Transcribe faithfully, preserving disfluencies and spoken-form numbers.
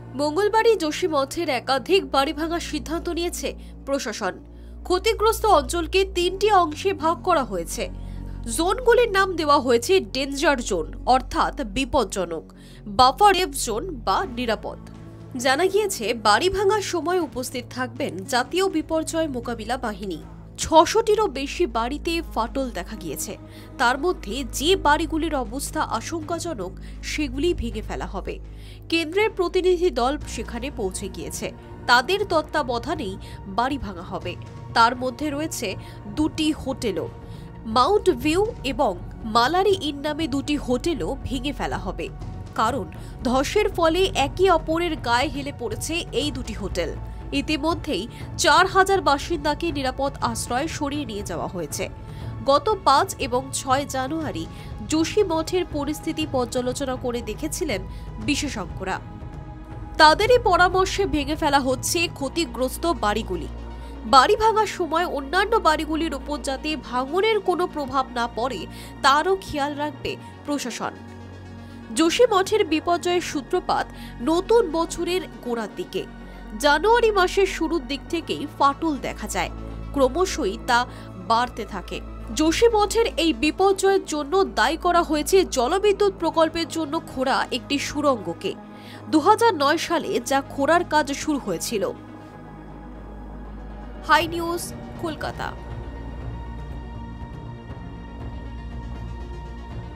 মঙ্গলবারই যোশী মঠের একাধিক বাড়ি ভাঙার সিদ্ধান্ত নিয়েছে প্রশাসন। ক্ষতিগ্রস্ত অঞ্চলকে তিনটি অংশে ভাগ করা হয়েছে। জোনগুলির নাম দেওয়া হয়েছে ডেঞ্জার জোন অর্থাৎ বিপজ্জনক, বাফার এফ জোন বা নিরাপদ। জানা গিয়েছে বাড়ি ভাঙার সময় উপস্থিত থাকবেন জাতীয় বিপর্যয় মোকাবিলা বাহিনী। ছশোটিরও বেশি বাড়িতে ফাটল দেখা গিয়েছে। তার মধ্যে যে বাড়িগুলির অবস্থা আশঙ্কাজনক সেগুলি ভেঙে ফেলা হবে। কেন্দ্রের প্রতিনিধি দল সেখানে পৌঁছে গিয়েছে। তাদের তত্ত্বাবধানেই বাড়ি ভাঙা হবে। তার মধ্যে রয়েছে দুটি হোটেলও। মাউন্ট ভিউ এবং মালারি ইন নামে দুটি হোটেলও ভেঙে ফেলা হবে, কারণ ধসের ফলে একে অপরের গায়ে হেলে পড়েছে এই দুটি হোটেল। ইতিমধ্যেই চার হাজার বাসিন্দাকে নিরাপদ আশ্রয়ে সরিয়ে নিয়ে যাওয়া হয়েছে। গত পাঁচ এবং ছয় জানুয়ারি যোশী মঠের পরিস্থিতি পর্যালোচনা করে দেখেছিলেন বিশেষজ্ঞরা। তাদেরই পরামর্শে ভেঙে ফেলা হচ্ছে ক্ষতিগ্রস্ত বাড়িগুলি। বাড়ি ভাঙার সময় অন্যান্য বাড়িগুলির উপর যাতে ভাঙনের কোনো প্রভাব না পড়ে তারও খেয়াল রাখবে প্রশাসন। যোশী মঠের বিপর্যয়ের সূত্রপাত নতুন বছরের গোড়ার দিকে। জানুয়ারি মাসের শুরুর দিক থেকেই ফাটল দেখা যায়, ক্রমশই তা বাড়তে থাকে। যোশী মঠের এই বিপর্যয়ের জন্য দায়ী করা হয়েছে জলবিদ্যুৎ প্রকল্পের জন্য খোঁড়া একটি সুড়ঙ্গকে। দু হাজার নয় সালে যা খোঁড়ার কাজ শুরু হয়েছিল। Hi news, Kolkata.